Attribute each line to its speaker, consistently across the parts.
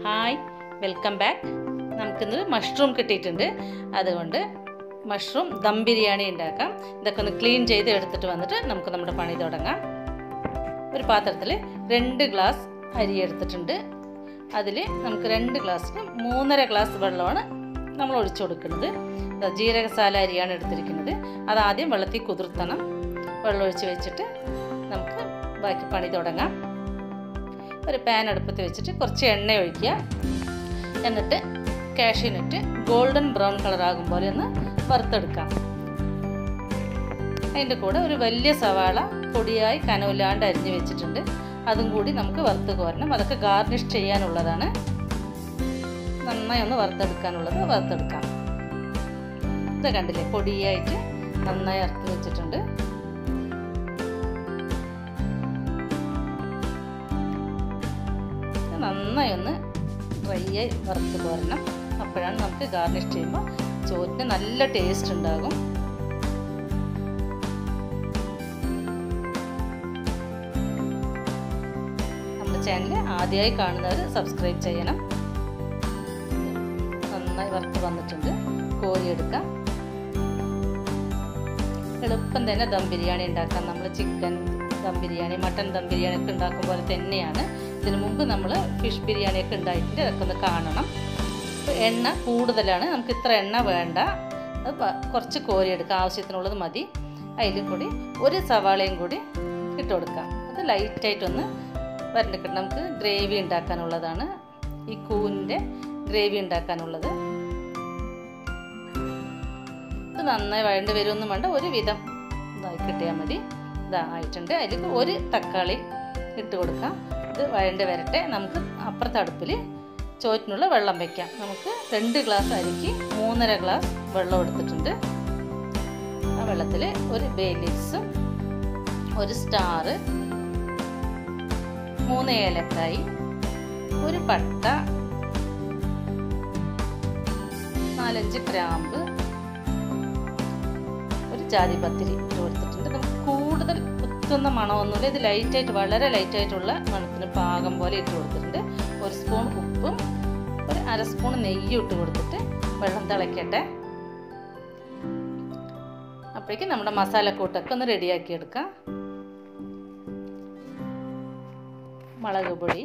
Speaker 1: Hi, welcome back. നമുക്കിന്ന് mushroom കിട്ടിയിട്ടുണ്ട്. അതുകൊണ്ട് മഷ്റൂം ദം ബിരിയാണി ഉണ്ടാക്കാം. ഇതൊക്കെ ഒന്ന് ക്ലീൻ ചെയ്ത് എടുത്തിട്ട് വന്നിട്ട് നമുക്ക് നമ്മുടെ പണി തുടങ്ങാം. ഒരു പാത്രത്തിൽ 2 ഗ്ലാസ് അരി എടുത്തിട്ടുണ്ട്. അതിൽ നമുക്ക് 2 ഗ്ലാസ്സിന് 3.5 ഗ്ലാസ് വെള്ളമാണ് നമ്മൾ ഒഴിച്ചു കൊടുക്കുന്നത്. ജീരകസാല അരിയാണ് എടുത്തിരിക്കുന്നത്. അതാദ്യം വെള്ളത്തിൽ കുതിർത്തണം. വെള്ളം ഒഴിച്ച് വെച്ചിട്ട് നമുക്ക് ബാക്കി പണി തുടങ്ങാം. ഒരു പാൻ അടുപ്പത്ത് വെച്ചിട്ട് കുറച്ച് എണ്ണ ഒഴിക്കുക. എന്നിട്ട് കാഷ്യൂനട്ട് ഗോൾഡൻ ബ്രൗൺ കളർ ആകും പോലെ ഒന്ന് വറുത്തെടുക്കാം. അതിൻ്റെ കൂടെ ഒരു വലിയ സവാള പൊടിയായി കനവില്ലാണ്ട് അരിഞ്ഞ് വെച്ചിട്ടുണ്ട്. അതും കൂടി നമുക്ക് വറുത്ത് കോരണം. അതൊക്കെ ഗാർണിഷ് ചെയ്യാനുള്ളതാണ്. നന്നായി ഒന്ന് വറുത്തെടുക്കാം. ഇത് കണ്ടില്ലേ, പൊടിയായിട്ട് നന്നായി വറുത്ത് വെച്ചിട്ടുണ്ട്. നന്നായി ഒന്ന് ഡ്രൈ ആയി വറുത്ത് കോരണം. അപ്പോഴാണ് നമുക്ക് ഗാർണിഷ് ചെയ്യുമ്പോൾ ചോറിന് നല്ല ടേസ്റ്റ് ഉണ്ടാകും. നമ്മുടെ ചാനൽ ആദ്യമായി കാണുന്നവർ സബ്സ്ക്രൈബ് ചെയ്യണം. നന്നായി വറുത്ത് വന്നിട്ടുണ്ട്. കോരിയെടുക്കാം. എളുപ്പം തന്നെ ദം ബിരിയാണി ഉണ്ടാക്കാം. നമ്മൾ ചിക്കൻ ദം ബിരിയാണി, മട്ടൻ ദം ബിരിയാണി ഒക്കെ ഉണ്ടാക്കും പോലെ തന്നെയാണ്. ഇതിനു മുമ്പ് നമ്മൾ ഫിഷ് ബിരിയാണിയൊക്കെ ഉണ്ടാക്കിയിട്ട് അതൊക്കെ ഒന്ന് കാണണം. അപ്പോൾ എണ്ണ കൂടുതലാണ്, നമുക്ക് ഇത്ര എണ്ണ വേണ്ട. അത് കുറച്ച് കോരിയെടുക്കാം, ആവശ്യത്തിനുള്ളത് മതി. അതിൽ കൂടി ഒരു സവാളയും കൂടി ഇട്ട് കൊടുക്കാം. അത് ലൈറ്റായിട്ടൊന്ന് വരണ്ടിക്കിട്ട് നമുക്ക് ഗ്രേവി ഉണ്ടാക്കാനുള്ളതാണ്. ഈ കൂനിൻ്റെ ഗ്രേവി ഉണ്ടാക്കാനുള്ളത്. ഇത് നന്നായി വഴണ്ട് വരുമൊന്നും വേണ്ട, ഒരു വിധം ഇതായി കിട്ടിയാൽ മതി. ഇതായിട്ടുണ്ട്. അതിലേക്ക് ഒരു തക്കാളി ഇട്ട് കൊടുക്കാം. ഇത് വഴണ്ട് വരട്ടെ. നമുക്ക് അപ്പുറത്തെ അടുപ്പിൽ ചോറ്റിനുള്ള വെള്ളം വയ്ക്കാം. നമുക്ക് 2 ഗ്ലാസ് അരിക്ക് 3.5 ഗ്ലാസ് വെള്ളം എടുത്തിട്ടുണ്ട്. ആ വെള്ളത്തിൽ ഒരു ബേ ലീവ്സും ഒരു സ്റ്റാർ, 3 ഏലക്കായി, ഒരു പട്ട, 4-5 ഗ്രാമ്പ്, ഒരു ജാതിപത്രി ഇട്ട് കൊടുത്തിട്ടുണ്ട്. നമുക്ക് കൂടുതൽ കുത്തുന്ന മണമൊന്നുമില്ല. ഇത് ലൈറ്റായിട്ട്, വളരെ ലൈറ്റായിട്ടുള്ള മണത്തിന് പാകം പോലെ ഇട്ട് കൊടുത്തിട്ടുണ്ട്. 1 സ്പൂൺ ഉപ്പും ഒരു 1/2 സ്പൂൺ നെയ്യും ഇട്ട് കൊടുത്തിട്ട് വെള്ളം തിളയ്ക്കട്ടെ. അപ്പോഴേക്കും നമ്മുടെ മസാലക്കൂട്ടൊക്കെ ഒന്ന് റെഡിയാക്കി എടുക്കാം. മുളക് പൊടി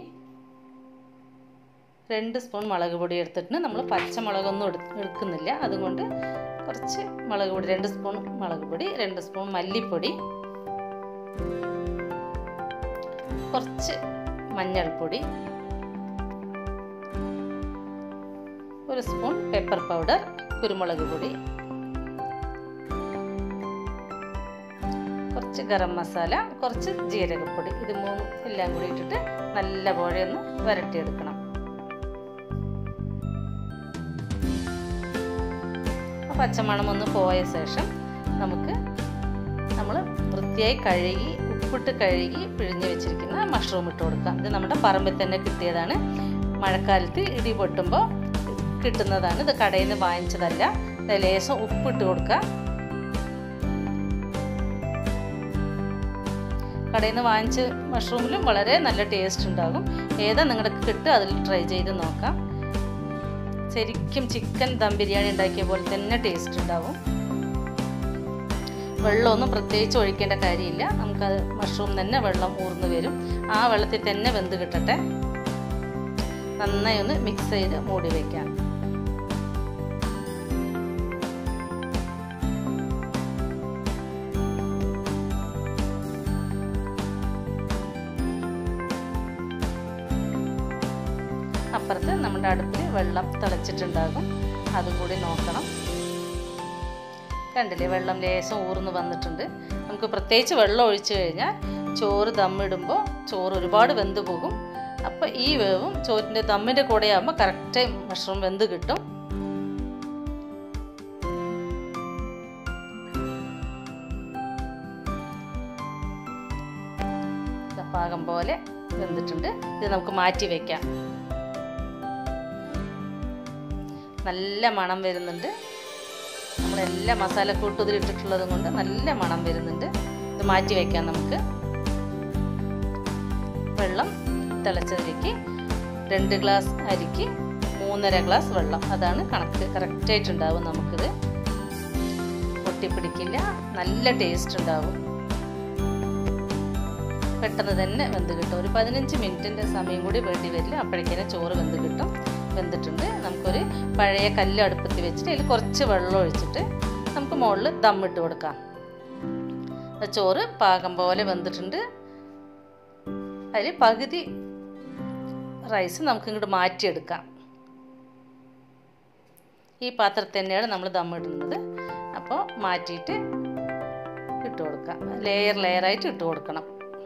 Speaker 1: 2 സ്പൂൺ മുളക് പൊടി എടുത്തിട്ടുണ്ട്. നമ്മൾ പച്ചമുളകൊന്നും എടുക്കുന്നില്ല. അതുകൊണ്ട് കുറച്ച് മുളക് പൊടി, 2 സ്പൂൺ മുളക് പൊടി, 2 സ്പൂൺ മല്ലിപ്പൊടി, കുറച്ച് മഞ്ഞൾപ്പൊടി, 1 സ്പൂൺ പെപ്പർ പൗഡർ, കുരുമുളക് പൊടി, കുറച്ച് ഗരം മസാല, കുറച്ച് ജീരകപ്പൊടി. ഇത് 3 എല്ലാം കൂടി ഇട്ടിട്ട് നല്ലപോലെ ഒന്ന് വരട്ടിയെടുക്കണം. പച്ചമണം ഒന്ന് പോയ ശേഷം നമുക്ക് നമ്മൾ വൃത്തിയായി കഴുകി ഉപ്പിട്ട് കഴുകി പിഴിഞ്ഞ് വെച്ചിരിക്കുന്ന മഷ്റൂം ഇട്ട് കൊടുക്കാം. ഇത് നമ്മുടെ പറമ്പിൽ തന്നെ കിട്ടിയതാണ്. മഴക്കാലത്ത് ഇടി പൊട്ടുമ്പോൾ കിട്ടുന്നതാണ്. ഇത് കടയിൽ നിന്ന് വാങ്ങിച്ചതല്ല. ലേശം ഉപ്പിട്ട് കൊടുക്കുക. കടയിൽ നിന്ന് വാങ്ങിച്ച് മഷ്റൂമിലും വളരെ നല്ല ടേസ്റ്റ് ഉണ്ടാകും. ഏതാ നിങ്ങൾക്ക് കിട്ടുക അതിൽ ട്രൈ ചെയ്ത് നോക്കാം. ശരിക്കും ചിക്കൻ ദം ബിരിയാണി ഉണ്ടാക്കിയ പോലെ തന്നെ ടേസ്റ്റ് ഉണ്ടാവും. വെള്ളമൊന്നും പ്രത്യേകിച്ച് ഒഴിക്കേണ്ട കാര്യമില്ല. നമുക്കത് മഷ്റൂം തന്നെ വെള്ളം ഊർന്ന് വരും. ആ വെള്ളത്തിൽ തന്നെ വെന്ത് കിട്ടട്ടെ. നന്നായി ഒന്ന് മിക്സ് ചെയ്ത് മൂടി വയ്ക്കാം. അപ്പുറത്ത് നമ്മുടെ അടുപ്പിൽ വെള്ളം തിളച്ചിട്ടുണ്ടാകും. അതും കൂടി നോക്കണം. കണ്ടില്ലേ, വെള്ളം ലേശം ഊർന്ന് വന്നിട്ടുണ്ട്. നമുക്ക് പ്രത്യേകിച്ച് വെള്ളം ഒഴിച്ചു കഴിഞ്ഞാൽ ചോറ് ദമ്മിടുമ്പോൾ ചോറ് ഒരുപാട് വെന്ത് പോകും. അപ്പോൾ ഈ വേവും ചോറിൻ്റെ ദമ്മിൻ്റെ കൂടെ ആകുമ്പോൾ കറക്റ്റ് മഷ്റൂം വെന്ത് കിട്ടും. പാകം പോലെ വെന്തിട്ടുണ്ട്. ഇത് നമുക്ക് മാറ്റി വയ്ക്കാം. നല്ല മണം വരുന്നുണ്ട്. നമ്മളെല്ലാ മസാലക്കൂട്ടും ഇതിലിട്ടിട്ടുള്ളത് കൊണ്ട് നല്ല മണം വരുന്നുണ്ട്. ഇത് മാറ്റി വയ്ക്കാം നമുക്ക്. വെള്ളം തിളച്ചതിലേക്ക് 2 ഗ്ലാസ് അരിക്ക് 3.5 ഗ്ലാസ് വെള്ളം. അതാണ് കണക്ക്. കറക്റ്റായിട്ടുണ്ടാവും. നമുക്കിത് ഒട്ടിപ്പിടിക്കില്ല, നല്ല ടേസ്റ്റ് ഉണ്ടാവും. പെട്ടെന്ന് തന്നെ വെന്ത് കിട്ടും. ഒരു 15 മിനിറ്റിൻ്റെ സമയം കൂടി വേണ്ടി വരില്ല, അപ്പോഴേക്കും ചോറ് വെന്ത് കിട്ടും. വെന്തിട്ടുണ്ട്. നമുക്കൊരു പഴയ കല്ല് അടുപ്പത്ത് വെച്ചിട്ട് അതിൽ കുറച്ച് വെള്ളം ഒഴിച്ചിട്ട് നമുക്ക് മുകളിൽ ദമ്മിട്ട് കൊടുക്കാം. ചോറ് പാകം പോലെ വെന്തിട്ടുണ്ട്. അതിൽ പകുതി റൈസ് നമുക്ക് ഇങ്ങോട്ട് മാറ്റിയെടുക്കാം. ഈ പാത്രത്തിൽ തന്നെയാണ് നമ്മൾ ദമ്മിടുന്നത്. അപ്പോൾ മാറ്റിയിട്ട് ഇട്ട് കൊടുക്കാം. ലെയറായിട്ട് ഇട്ട് കൊടുക്കണം.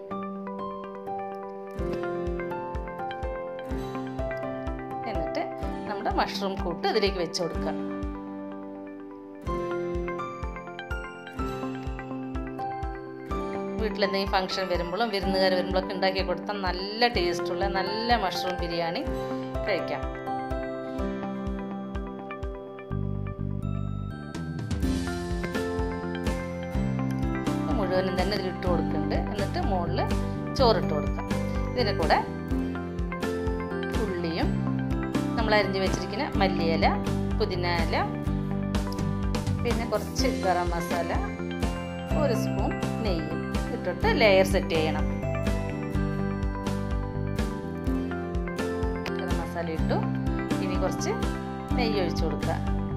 Speaker 1: എന്നിട്ട് നമ്മുടെ മഷ്റൂം കൂട്ട് ഇതിലേക്ക് വെച്ച് കൊടുക്കുക. വീട്ടിലെന്തെങ്കിലും ഫംഗ്ഷൻ വരുമ്പോഴും വിരുന്നുകാർ വരുമ്പോഴൊക്കെ ഉണ്ടാക്കി കൊടുത്താൽ നല്ല ടേസ്റ്റുള്ള നല്ല മഷ്റൂം ബിരിയാണി കഴിക്കാം. മുഴുവനും തന്നെ ഇതിലിട്ട് കൊടുക്കുന്നുണ്ട്. എന്നിട്ട് മുകളിൽ ചോറിട്ട് കൊടുക്കാം. ഇതിൻ്റെ കൂടെ ഉള്ളിയും നമ്മൾ അരിഞ്ഞ് വെച്ചിരിക്കുന്ന മല്ലിയില, പുതിന ഇല, പിന്നെ കുറച്ച് ഗരം മസാല, 1 സ്പൂൺ നെയ്യും ഇട്ടിട്ട് ലെയർ സെറ്റ് ചെയ്യണം. ഗരം മസാല ഇട്ടു. ഇനി കുറച്ച് നെയ്യ് ഒഴിച്ചു കൊടുക്കുക.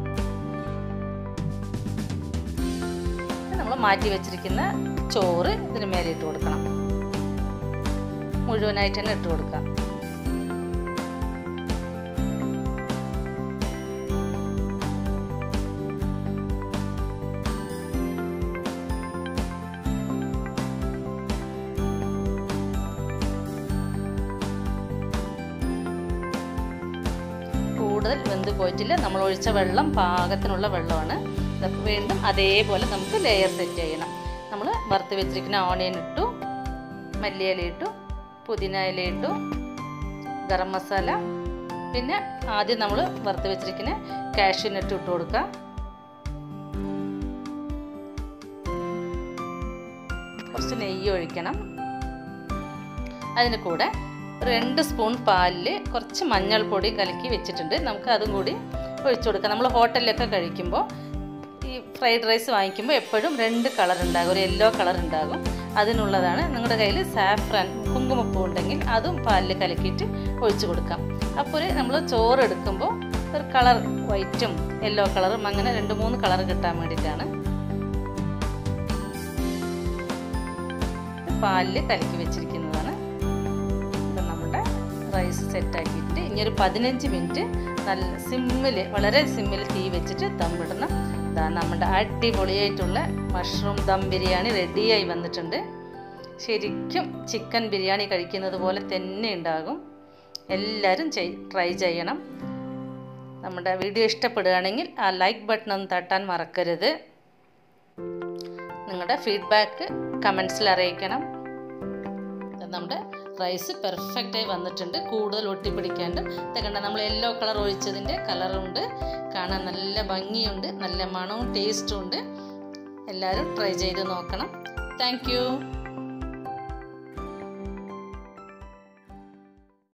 Speaker 1: നമ്മൾ മാറ്റി വെച്ചിരിക്കുന്ന ചോറ് ഇതിന് മേലെ ഇട്ട് കൊടുക്കണം. മുഴുവനായിട്ട് തന്നെ ഇട്ട് കൊടുക്കാം. കൂടുതൽ വെന്ത് പോയിട്ടില്ല. നമ്മൾ ഒഴിച്ച വെള്ളം പാകത്തിനുള്ള വെള്ളമാണ്. വീണ്ടും അതേപോലെ നമുക്ക് ലെയർ സെറ്റ് ചെയ്യണം. നമ്മൾ വറുത്ത് വെച്ചിരിക്കുന്ന ഓണിയൻ ഇട്ടു, മല്ലിയില ഇട്ടു, പുതിന ഇല ഇട്ടു, ഗരം മസാല, പിന്നെ ആദ്യം നമ്മൾ വറുത്ത് വെച്ചിരിക്കുന്ന കാഷ്യൂ നട്ട് ഇട്ട് കൊടുക്കുക. കുറച്ച് നെയ്യ് ഒഴിക്കണം. അതിന് കൂടെ 2 സ്പൂൺ പാലിൽ കുറച്ച് മഞ്ഞൾപ്പൊടി കലക്കി വെച്ചിട്ടുണ്ട്. നമുക്ക് അതും കൂടി ഒഴിച്ചു കൊടുക്കാം. നമ്മൾ ഹോട്ടലിലൊക്കെ കഴിക്കുമ്പോൾ ഈ ഫ്രൈഡ് റൈസ് വാങ്ങിക്കുമ്പോൾ എപ്പോഴും 2 കളർ ഉണ്ടാകും, ഒരു യെല്ലോ കളർ ഉണ്ടാകും. അതിനുള്ളതാണ്. നിങ്ങളുടെ കയ്യിൽ സാഫ്രൻ കുങ്കുമപ്പൂ ഉണ്ടെങ്കിൽ അതും പാലിൽ കലക്കിയിട്ട് ഒഴിച്ചു കൊടുക്കാം. അപ്പോൾ നമ്മൾ ചോറ് എടുക്കുമ്പോൾ ഒരു കളർ വൈറ്റും യെല്ലോ കളറും അങ്ങനെ 2-3 കളർ കിട്ടാൻ വേണ്ടിയിട്ടാണ്. പാലിൽ കലക്കി വെച്ചിരിക്കുന്നതാണ്. ഇപ്പം നമ്മുടെ റൈസ് സെറ്റാക്കിയിട്ട് ഇനി ഒരു 15 മിനിറ്റ് നല്ല സിമ്മിൽ, വളരെ സിമ്മിൽ തീ വെച്ചിട്ട് ദമ്മിടണം. ഇതാണ് നമ്മുടെ അടിപൊളിയായിട്ടുള്ള മഷ്റൂം ദം ബിരിയാണി റെഡിയായി വന്നിട്ടുണ്ട്. ശരിക്കും ചിക്കൻ ബിരിയാണി കഴിക്കുന്നത് പോലെ തന്നെ ഉണ്ടാകും. എല്ലാവരും ട്രൈ ചെയ്യണം. നമ്മുടെ വീഡിയോ ഇഷ്ടപ്പെടുകയാണെങ്കിൽ ആ ലൈക്ക് ബട്ടൺ ഒന്ന് തട്ടാൻ മറക്കരുത്. നിങ്ങളുടെ ഫീഡ്ബാക്ക് കമൻസിൽ അറിയിക്കണം. നമ്മുടെ റൈസ് പെർഫെക്റ്റായി വന്നിട്ടുണ്ട്. കൂടുതൽ ഒട്ടിപ്പിടിക്കാണ്ട് കണ്ട നമ്മൾ യെല്ലോ കളർ ഒഴിച്ചതിൻ്റെ കളറുണ്ട്. കാണാൻ നല്ല ഭംഗിയുണ്ട്, നല്ല മണവും ടേസ്റ്റും ഉണ്ട്. എല്ലാവരും ട്രൈ ചെയ്ത് നോക്കണം. Thank U.